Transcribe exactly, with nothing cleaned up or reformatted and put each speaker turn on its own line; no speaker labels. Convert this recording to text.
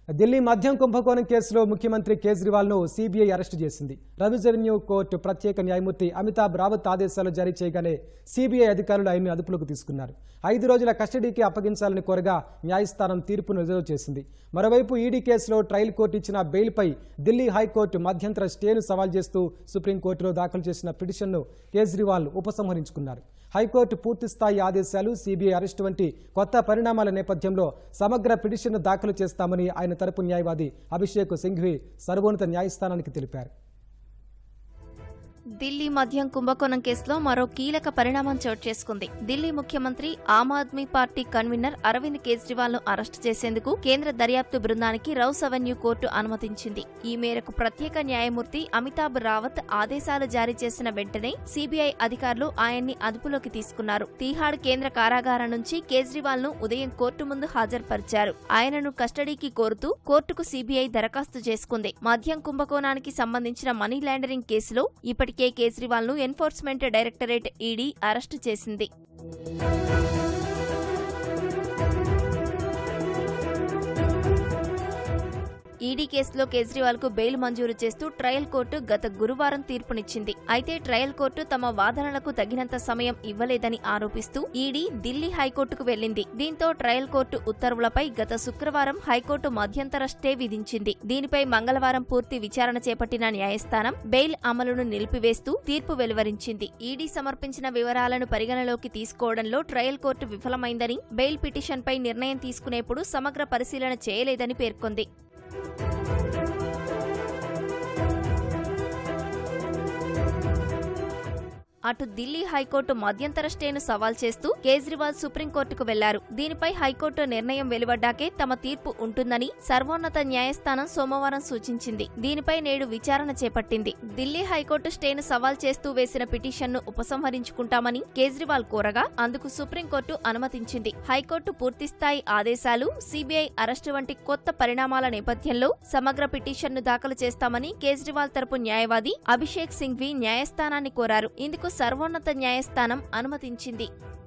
ఢిల్లీ మద్యం కుంభకోణం కేసులో ముఖ్యమంత్రి కేజ్రీవాల్ ను సీబీఐ అరెస్టు చేసింది. రెవెన్యూ కోర్టు ప్రత్యేక న్యాయమూర్తి అమితాబ్ రావత్ ఆదేశాలు జారీ చేయగానే సీబీఐ అధికారులు ఆయన్ని అదుపులోకి తీసుకున్నారు. ఐదు రోజుల కస్టడీకి అప్పగించాలని కోరగా న్యాయస్థానం తీర్పును రిజర్వ్ చేసింది. మరోవైపు ఈడీ కేసులో ట్రయల్ కోర్టు ఇచ్చిన బెయిల్పై ఢిల్లీ హైకోర్టు మధ్యంతర స్టేను సవాల్ చేస్తూ సుప్రీంకోర్టులో దాఖలు చేసిన పిటిషన్ను కేజ్రీవాల్ ఉపసంహరించుకున్నారు. హైకోర్టు పూర్తిస్థాయి ఆదేశాలు, సీబీఐ అరెస్టు వంటి కొత్త పరిణామాల నేపథ్యంలో సమగ్ర పిటిషన్ను దాఖలు చేస్తామని ఆయన తరపు న్యాయవాది అభిషేక్ సింఘ్వి సర్వోన్నత న్యాయస్థానానికి తెలిపారు.
ఢిల్లీ మద్యం కుంభకోణం కేసులో మరో కీలక పరిణామం చోటు చేసుకుంది. ఢిల్లీ ముఖ్యమంత్రి ఆమ్ ఆద్మీ పార్టీ కన్వీనర్ అరవింద్ కేజ్రీవాల్ ను అరెస్టు చేసేందుకు కేంద్ర దర్యాప్తు బృందానికి రౌస్ అవెన్యూ కోర్టు అనుమతించింది. ఈ మేరకు ప్రత్యేక న్యాయమూర్తి అమితాబ్ రావత్ ఆదేశాలు జారీ చేసిన వెంటనే సీబీఐ అధికారులు ఆయన్ని అదుపులోకి తీసుకున్నారు. తీహాడ్ కేంద్ర కారాగారం నుంచి కేజ్రీవాల్ ను ఉదయం కోర్టు ముందు హాజరుపరిచారు. ఆయనను కస్టడీకి కోరుతూ కోర్టుకు సీబీఐ దరఖాస్తు చేసుకుంది. మద్యం కుంభకోణానికి సంబంధించిన మనీ లాండరింగ్ కేసులో ఇప్పటికే కేజ్రీవాల్ ను ఎన్ఫోర్స్మెంట్ డైరెక్టరేట్ ఈడీ అరెస్టు చేసింది. ఈడీ కేసులో కేజ్రీవాల్ కు బెయిల్ మంజూరు చేస్తూ ట్రయల్ కోర్టు గత గురువారం తీర్పునిచ్చింది. అయితే ట్రయల్ కోర్టు తమ వాదనలకు తగినంత సమయం ఇవ్వలేదని ఆరోపిస్తూ ఈడీ ఢిల్లీ హైకోర్టుకు వెళ్లింది. దీంతో ట్రయల్ కోర్టు ఉత్తర్వులపై గత శుక్రవారం హైకోర్టు మధ్యంతర స్టే విధించింది. దీనిపై మంగళవారం పూర్తి విచారణ చేపట్టిన న్యాయస్థానం బెయిల్ అమలును నిలిపివేస్తూ తీర్పు వెలువరించింది. ఈడీ సమర్పించిన వివరాలను పరిగణలోకి తీసుకోవడంలో ట్రయల్ కోర్టు విఫలమైందని, బెయిల్ పిటిషన్పై నిర్ణయం తీసుకునేప్పుడు సమగ్ర పరిశీలన చేయలేదని పేర్కొంది. అటు ఢిల్లీ హైకోర్టు మధ్యంతర స్టేను సవాల్ చేస్తూ కేజ్రీవాల్ సుప్రీంకోర్టుకు వెళ్లారు. దీనిపై హైకోర్టు నిర్ణయం వెలువడ్డాకే తమ తీర్పు ఉంటుందని సర్వోన్నత న్యాయస్థానం సోమవారం సూచించింది. దీనిపై నేడు విచారణ చేపట్టింది. ఢిల్లీ హైకోర్టు స్టేను సవాల్ చేస్తూ వేసిన పిటిషన్ను ఉపసంహరించుకుంటామని కేజ్రీవాల్ కోరగా అందుకు సుప్రీంకోర్టు అనుమతించింది. హైకోర్టు పూర్తిస్థాయి ఆదేశాలు, సీబీఐ అరెస్టు వంటి కొత్త పరిణామాల నేపథ్యంలో సమగ్ర పిటిషన్ను దాఖలు చేస్తామని కేజ్రీవాల్ తరపు న్యాయవాది అభిషేక్ సింఘ్వి న్యాయస్థానాన్ని కోరారు. ఇందుకు సర్వోన్నత న్యాయస్థానం అనుమతించింది.